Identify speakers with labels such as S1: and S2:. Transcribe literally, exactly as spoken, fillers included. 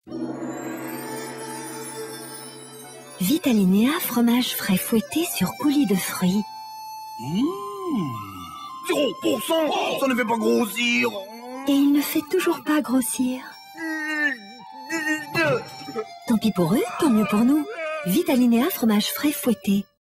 S1: Vitalinéa fromage frais fouetté sur coulis de fruits.
S2: Mmh. zéro pour cent, ça ne fait pas grossir.
S1: Et il ne fait toujours pas grossir. Tant pis pour eux, tant mieux pour nous. Vitalinéa fromage frais fouetté.